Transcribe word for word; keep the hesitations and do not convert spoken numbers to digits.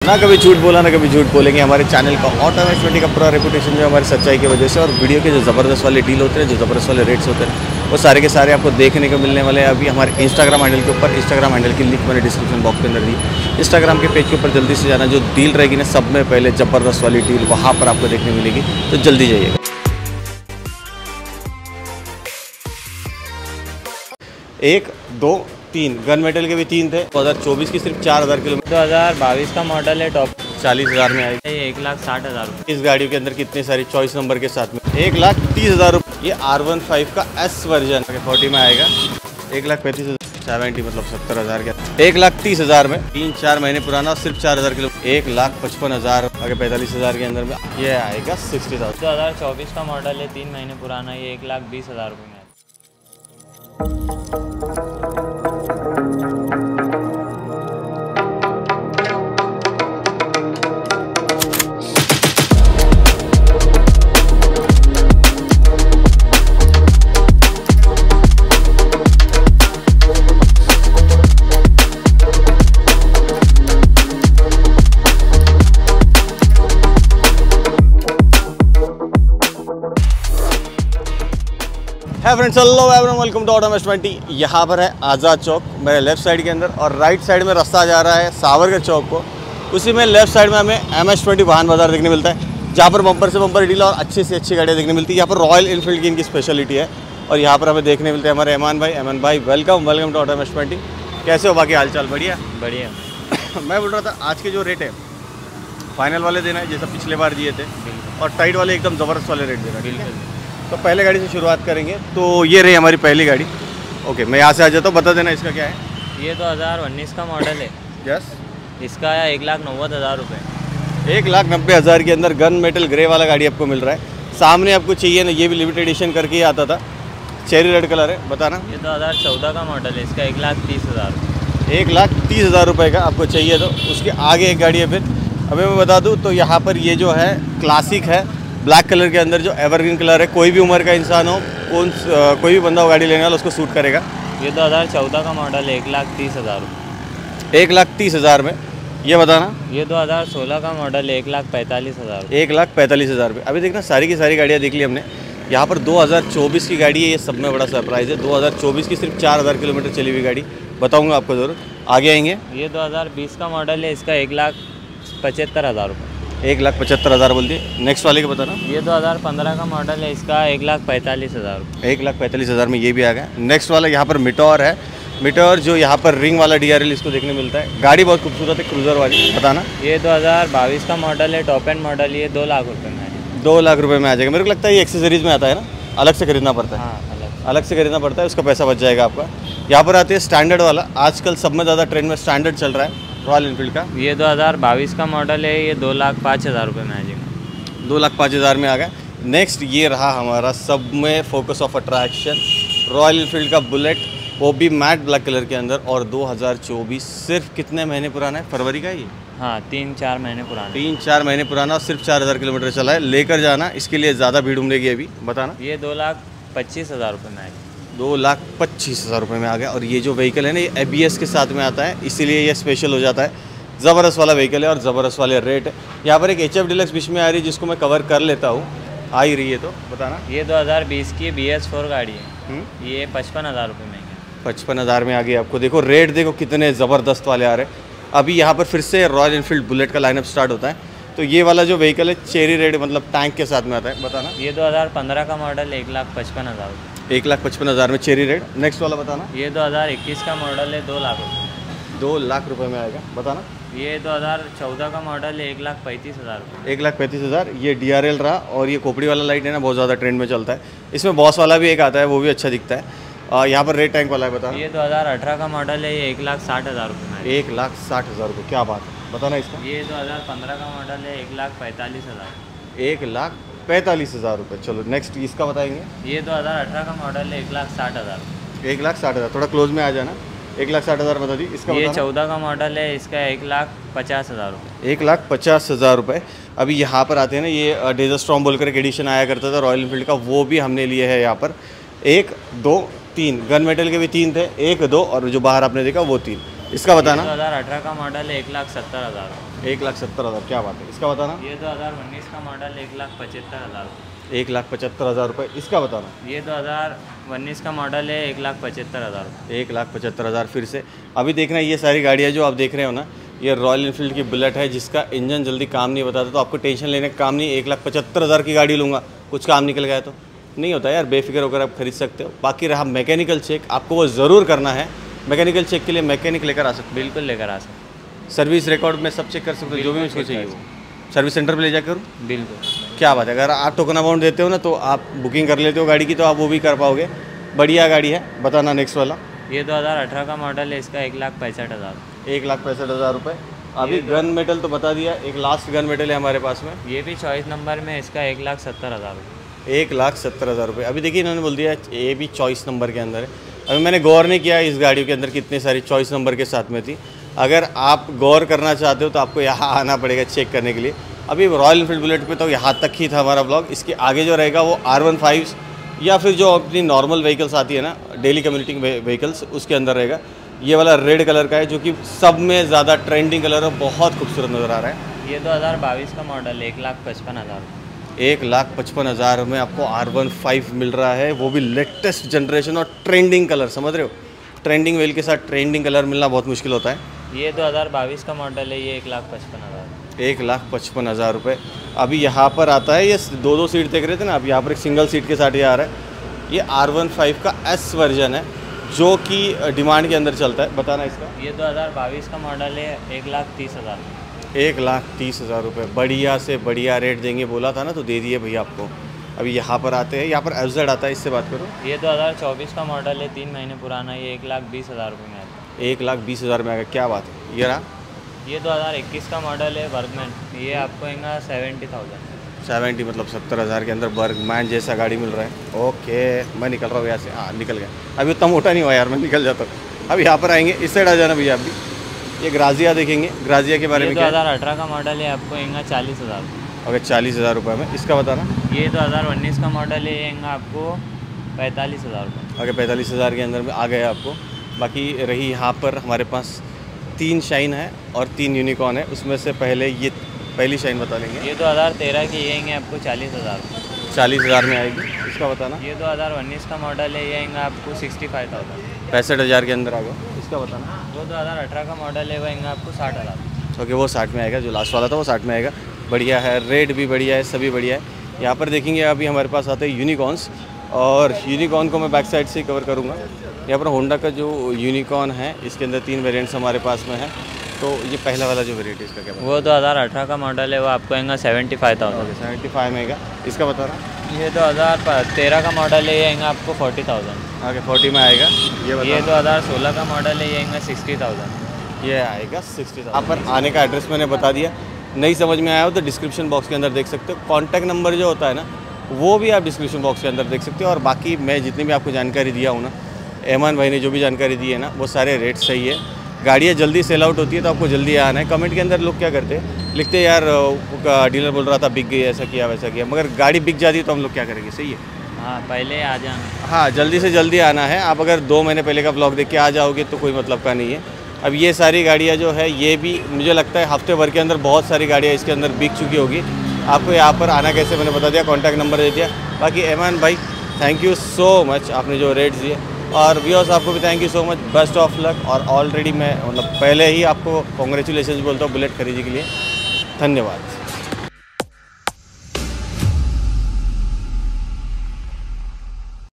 ना कभी झूठ बोला ना कभी झूठ बोलेंगे। हमारे चैनल का ऑटोमेटिक ट्वेंटी का पूरा रेपुटेशन जो हमारी सच्चाई की वजह से, और वीडियो के जो ज़बरदस्त वाले डील होते हैं, जो ज़बरदस्त वाले रेट्स होते हैं, वो सारे के सारे आपको देखने को मिलने वाले हैं अभी हमारे इंस्टाग्राम हैंडल के ऊपर। इंस्टाग्राम हैंडल की लिंक मैंने डिस्क्रिप्शन बॉक्स के अंदर दी। इंस्टाग्राम के पेज के ऊपर जल्दी से जाना, जो डील रहेगी ना सब में पहले ज़बरदस्त वाली डील वहाँ पर आपको देखने मिलेगी, तो जल्दी जाइएगा। एक दो तीन गन मेटल के भी तीन थे। दो हज़ार चौबीस की सिर्फ चार हज़ार किलोमीटर। दो हज़ार बाईस का मॉडल है, टॉप चालीस हज़ार में आएगी। एक लाख साठ हज़ार रुपये। इस गाड़ी के अंदर कितनी सारी चॉइस नंबर के साथ में एक लाख तीस हज़ार रुपये। ये आर वन फाइव का एस वर्जन फोर्टी में आएगा। एक लाख पैंतीस हज़ार सेवेंटी मतलब सत्तर हज़ार का। एक लाख तीस हज़ार में तीन चार महीने पुराना, सिर्फ चार हज़ार किलो। एक लाख पचपन हज़ार आगे पैंतालीस हज़ार के अंदर में ये आएगा सिक्सटी थाउजेंड। दो हज़ार चौबीस का मॉडल है, तीन महीने पुराना, ये एक लाख बीस हज़ार रुपये में। है friends, hello everyone, welcome to automatic twenty. यहाँ पर है आज़ाद चौक मेरे लेफ्ट साइड के अंदर, और राइट साइड में रास्ता जा रहा है सावरकर चौक को। उसी में लेफ्ट साइड में हमें एम एच ट्वेंटी वाहन बाजार देखने मिलता है, जहाँ पर बम्पर से बम्पर डील और अच्छी से अच्छी गाड़ियाँ देखने मिलती है। यहाँ पर रॉयल इनफील्ड की इनकी स्पेशलिटी है, और यहाँ पर हमें देखने मिलते हैं हमारे अमान भाई। अमान भाई welcome welcome to automatic twenty. कैसे हो, बाकी हाल चाल बढ़िया बढ़िया। मैं बोल रहा था आज के जो रेट है फाइनल वाले देना है, जैसा पिछले बार दिए थे, और टाइट वाले एकदम ज़बरदस्त वाले रेट देना है। तो पहले गाड़ी से शुरुआत करेंगे। तो ये रही हमारी पहली गाड़ी। ओके, मैं यहाँ से आ जाता हूँ, बता देना इसका क्या है। ये दो हज़ार उन्नीस का मॉडल है। यस, इसका है एक लाख नब्बे हज़ार रुपये। एक लाख नब्बे हज़ार के अंदर गन मेटल ग्रे वाला गाड़ी आपको मिल रहा है। सामने आपको चाहिए ना, ये भी लिमिटेड एडिशन करके ही आता था, चेरी रेड कलर है। बताना। ये दो हज़ार चौदह का मॉडल है, इसका एक लाख तीस हज़ार। एक लाख तीस हज़ार रुपये का आपको चाहिए। तो उसके आगे एक गाड़ी है। फिर अभी मैं बता दूँ तो यहाँ पर ये जो है क्लासिक है, ब्लैक कलर के अंदर, जो एवरग्रीन कलर है। कोई भी उम्र का इंसान हो, कौन कोई भी बंदा हो गाड़ी लेने वाला, उसको सूट करेगा। ये दो हज़ार चौदह का मॉडल है, एक लाख तीस हज़ार रुपये। एक लाख तीस हज़ार में। ये बताना। ये दो हज़ार सोलह का मॉडल है, एक लाख पैंतालीस हज़ार। एक लाख पैंतालीस हज़ार रुपये। अभी देखना, सारी की सारी गाड़ियाँ देख ली हमने। यहाँ पर दो हज़ार चौबीस की गाड़ी है, ये सब में बड़ा सरप्राइज़ है। दो हज़ार चौबीस की सिर्फ चार हज़ार किलोमीटर चली हुई गाड़ी बताऊँगा आपको ज़रूर। आगे आएंगे। ये दो हज़ार बीस का मॉडल है, इसका एक लाख पचहत्तर हज़ार रुपये। एक लाख पचहत्तर हज़ार बोल दिए। नेक्स्ट वाले का बताना। ये दो हज़ार पंद्रह का मॉडल है, इसका एक लाख पैंतालीस हज़ार। एक लाख पैंतालीस हज़ार में ये भी आ गया। नेक्स्ट वाला यहाँ पर मिटोर है। मिटोर जो यहाँ पर रिंग वाला डी आर एल इसको देखने मिलता है। गाड़ी बहुत खूबसूरत है, क्रूज़र वाली। बताना। ये दो हज़ार बाईस का मॉडल है, टॉप एंड मॉडल, ये दो लाख रुपये में है। दो लाख रुपये में आ जाएगा। मेरे को लगता है ये एक्सेसरीज में आता है ना, अलग से खरीदना पड़ता है। हाँ, अलग अलग से खरीदना पड़ता है, उसका पैसा बच जाएगा आपका। यहाँ पर आते हैं स्टैंडर्ड वाला। आजकल सब में ज़्यादा ट्रेंड में स्टैंडर्ड चल रहा है, रॉयल इनफील्ड का। ये दो हज़ार बाईस का मॉडल है, ये दो लाख पाँच हज़ार रुपये में आ जाएगा। दो लाख पाँच हज़ार में आ गया। नेक्स्ट ये रहा हमारा सब में focus of attraction, Royal Enfield का बुलेट, वो भी मैट ब्लैक कलर के अंदर, और दो हज़ार चौबीस। सिर्फ कितने महीने पुराना है? फरवरी का ये। हाँ, तीन चार महीने पुराना। तीन चार महीने पुराना, और सिर्फ चार हज़ार किलोमीटर चला है। लेकर जाना, इसके लिए ज़्यादा भीड़ उमड़ेगी अभी। बताना। ये दो लाख पच्चीस हज़ार रुपये में आएगा। दो लाख पच्चीस हज़ार रुपये में आ गया। और ये जो व्हीकल है ना, ये ए बी एस के साथ में आता है, इसीलिए ये स्पेशल हो जाता है। ज़बरदस्त वाला व्हीकल है और ज़बरदस्त वाले रेट है। यहाँ पर एक एच एफ डिलक्स बीच में आ रही है, जिसको मैं कवर कर लेता हूँ। आ ही रही है, तो बताना। ये दो हज़ार बीस की बी एस फोर गाड़ी है, ये पचपन हज़ार रुपये में है। पचपन हज़ार में आ गई आपको। देखो रेट देखो कितने ज़बरदस्त वाले आ रहे हैं। अभी यहाँ पर फिर से रॉयल इनफील्ड बुलेट का लाइनअप स्टार्ट होता है। तो ये वाला जो व्हीकल है चेरी रेड, मतलब टैंक के साथ में आता है। बताना। ये दो हज़ार पंद्रह का मॉडल, एक लाख पचपन हज़ार। एक लाख पचपन हज़ार में चेरी रेड। नेक्स्ट वाला बताना। ये दो हज़ार इक्कीस का मॉडल है, दो लाख रुपये। दो लाख रुपए में आएगा। बताना। ये दो हज़ार चौदह का मॉडल है, एक लाख पैंतीस हज़ार। एक लाख पैंतीस हज़ार। ये डी आर एल रहा, और ये खोपड़ी वाला लाइट है ना, बहुत ज़्यादा ट्रेंड में चलता है। इसमें बॉस वाला भी एक आता है, वो भी अच्छा दिखता है। यहाँ पर रेड टैंक वाला है। बताना। ये दो हज़ार अठारह का मॉडल है, ये एक लाख साठ हज़ार रुपये में। एक लाख साठ हज़ार रुपये, क्या बात है। बताना इसका। ये दो हज़ार पंद्रह का मॉडल है, एक लाख पैंतालीस हज़ार। एक लाख पैंतालीस हज़ार रुपये। चलो नेक्स्ट इसका बताएंगे। ये दो हज़ार अठारह का मॉडल है, एक लाख साठ हज़ार। एक लाख साठ हज़ार, थोड़ा क्लोज में आ जाना। एक लाख साठ हज़ार बता दी। इसका ये चौदह का मॉडल है, इसका एक लाख पचास हज़ार रुपये। एक लाख पचास हज़ार रुपये। अभी यहाँ पर आते हैं ना, ये डेजर स्टॉर्म बोलकर एक एडिशन आया करता था रॉयल इनफील्ड का, वो भी हमने लिए है यहाँ पर। एक दो तीन गन मेटल के भी तीन थे, एक दो और जो बाहर आपने देखा वो तीन। इसका बताना। दो हज़ार अठारह का मॉडल है, एक लाख सत्तर हज़ार। एक लाख सत्तर हज़ार, क्या बात है। इसका बताना। ये दो हज़ार उन्नीस का मॉडल, एक लाख पचहत्तर हज़ार। एक लाख पचहत्तर हज़ार रुपये। इसका बताना। ये दो हज़ार उन्नीस का मॉडल है, एक लाख पचहत्तर हज़ार। एक लाख पचहत्तर हज़ार फिर से। अभी देखना, ये सारी गाड़ियाँ जो आप देख रहे हो ना, ये रॉयल इनफील्ड की बुलेट है जिसका इंजन जल्दी काम नहीं बताता, तो आपको टेंशन लेने का काम नहीं। एक लाख पचहत्तर हज़ार की गाड़ी लूँगा, कुछ काम निकल गया तो नहीं होता यार, बेफिक्र होकर आप खरीद सकते हो। बाकी रहा मैकेनिकल चेक, आपको वो ज़रूर करना है। मैकेनिकल चेक के लिए मैकेनिक लेकर आ सकते हो। बिल्कुल लेकर आ सकते। सर्विस रिकॉर्ड में सब चेक कर सकते हो, जो भी मुझको चाहिए वो सर्विस सेंटर पे ले जाकर करूँ। बिल्कुल, क्या बात है। अगर आप टोकन अमाउंट देते हो ना तो आप बुकिंग कर लेते हो गाड़ी की, तो आप वो भी कर पाओगे। बढ़िया गाड़ी है। बताना नेक्स्ट वाला। ये दो हज़ार अठारह का मॉडल है, इसका एक लाख पैंसठ हज़ार। एक लाख पैंसठ हज़ार रुपये। अभी गन मेटल तो बता दिया, एक लास्ट गन मेटल है हमारे पास में। ये भी चॉइस नंबर में, इसका एक लाख सत्तर हज़ार रुपये। एक लाख सत्तर हज़ार रुपये। अभी देखिए इन्होंने बोल दिया ये भी चॉइस नंबर के अंदर है। अभी मैंने गौर नहीं किया इस गाड़ियों के अंदर कितनी सारी चॉइस नंबर के साथ में थी। अगर आप गौर करना चाहते हो तो आपको यहाँ आना पड़ेगा चेक करने के लिए। अभी रॉयल एनफील्ड बुलेट पे तो यहाँ तक ही था हमारा ब्लॉग। इसके आगे जो रहेगा वो आर वन फाइव या फिर जो अपनी नॉर्मल व्हीकल्स आती है ना, डेली कम्यूटिंग व्हीकल्स, उसके अंदर रहेगा। ये वाला रेड कलर का है जो कि सब में ज़्यादा ट्रेंडिंग कलर है, बहुत खूबसूरत नज़र आ रहा है। ये दो हज़ार बाईस का मॉडल है, एक लाख पचपन हज़ार। एक लाख पचपन हज़ार में आपको आर वन फाइव मिल रहा है, वो भी लेटेस्ट जनरेशन और ट्रेंडिंग कलर। समझ रहे हो, ट्रेंडिंग व्हील के साथ ट्रेंडिंग कलर मिलना बहुत मुश्किल होता है। ये दो हज़ार बाईस का मॉडल है, ये एक लाख पचपन हज़ार। एक लाख पचपन हज़ार रुपये। अभी यहाँ पर आता है, ये दो दो सीट देख रहे थे ना, अब यहाँ पर एक सिंगल सीट के साथ ये आ रहा है। ये आर वन फाइव का एस वर्जन है जो कि डिमांड के अंदर चलता है। बताना इसका। ये दो हज़ार बाईस का मॉडल है, एक लाख तीस हज़ार। एक लाख तीस हज़ार रुपये। बढ़िया से बढ़िया रेट देंगे बोला था ना, तो दे दिए भैया आपको। अभी यहाँ पर आते हैं, यहाँ पर एफ जेड आता है, इससे बात करो। ये दो हज़ार चौबीस का मॉडल है, तीन महीने पुराना, ये एक लाख बीस हज़ार रुपये में आता है। एक लाख बीस हज़ार में आएगा, क्या बात है। ये रहा। ये दो हज़ार इक्कीस का मॉडल है, वर्कमैन, ये आपको आएगा सेवेंटी थाउजेंड। सेवेंटी मतलब सत्तर हज़ार के अंदर बर्गमैन जैसा गाड़ी मिल रहा है। ओके, मैं निकल रहा हूँ यहाँ से। हाँ निकल गया, अभी उतना मोटा नहीं हुआ यार, मैं निकल जाता हूँ। अब यहाँ पर आएंगे, इस साइड आ जाना भैया। अभी ये ग्राजिया देखेंगे, ग्राजिया के बारे में दो हज़ार अठारह का मॉडल है, आपको आएगा चालीस हज़ार। ओके, चालीस हज़ार रुपये में। इसका बताना। ये दो हज़ार उन्नीस का मॉडल है, ये आएगा आपको पैंतालीस हज़ार रुपये। ओके, पैंतालीस हज़ार के अंदर में आ गया आपको। बाकी रही यहाँ पर हमारे पास तीन शाइन है और तीन यूनिकॉर्न है, उसमें से पहले ये पहली शाइन बता लेंगे। ये दो हज़ार तेरह की, ये आएंगे आपको चालीस हज़ार। चालीस हज़ार में आएगी। इसका बताना। ये दो हज़ार उन्नीस का मॉडल है, ये आएगा आपको सिक्सटी फाइव थाउजेंड। पैंसठ हज़ार के अंदर आ गया। इसका बताना। वो दो हज़ार अठारह का मॉडल है, वो आएगा आपको साठ हज़ार। ओके, वो साठ में आएगा। जो लास्ट वाला था वो साठ में आएगा। बढ़िया है, रेट भी बढ़िया है, सभी बढ़िया है। यहाँ पर देखेंगे अभी हमारे पास आते हैं यूनिकॉर्न्स, और यूनिकॉर्न को मैं बैक साइड से कवर करूँगा। यहाँ पर होंडा का जो यूनिकॉर्न है, इसके अंदर तीन वेरिएंट्स हमारे पास में है। तो ये पहला वाला जो वेरिएंट है इसका क्या? वो दो हज़ार अठारह का मॉडल है, वो आपको आएगा seventy five thousand. Seventy five में आएगा। इसका बता रहा। ये दो हज़ार तेरह का मॉडल है, ये आएगा आपको फोर्टी थाउजेंड। आगे फोर्टी में आएगा। ये बता। ये दो हज़ार सोलह का मॉडल है, ये आएगा सिक्सटी थाउजेंड। ये आएगा सिक्सटी थाउजेंड। यहाँ पर आने का एड्रेस मैंने बता दिया। नहीं समझ में आया हो तो डिस्क्रिप्शन बॉक्स के अंदर देख सकते हो। कॉन्टैक्ट नंबर जो होता है ना, वो भी आप डिस्क्रिप्शन बॉक्स के अंदर देख सकते हो। और बाकी मैं जितनी भी आपको जानकारी दिया हूँ ना, एहमान भाई ने जो भी जानकारी दी है ना, वो सारे रेट सही है। गाड़ियाँ जल्दी सेल आउट होती है तो आपको जल्दी आना है। कमेंट के अंदर लोग क्या करते हैं, लिखते हैं यार डीलर बोल रहा था बिक गई, ऐसा किया वैसा किया, मगर गाड़ी बिक जाती है तो हम लोग क्या करेंगे। सही है। हाँ, पहले आ जाना। हाँ, जल्दी से जल्दी आना है। आप अगर दो महीने पहले का ब्लॉग देख के आ जाओगे तो कोई मतलब का नहीं है। अब ये सारी गाड़ियाँ जो है, ये भी मुझे लगता है हफ्ते भर के अंदर बहुत सारी गाड़ियाँ इसके अंदर बिक चुकी होगी। आपको यहाँ पर आना कैसे मैंने बता दिया, कॉन्टैक्ट नंबर दे दिया। बाकी एहमान भाई थैंक यू सो मच, आपने जो रेट्स दिए, और व्यूअर्स आपको भी thank you so much. Best of luck. और ऑलरेडी मैं मतलब पहले ही आपको कॉन्ग्रेचुलेशन बोलता हूँ बुलेट खरीदने के लिए। धन्यवाद।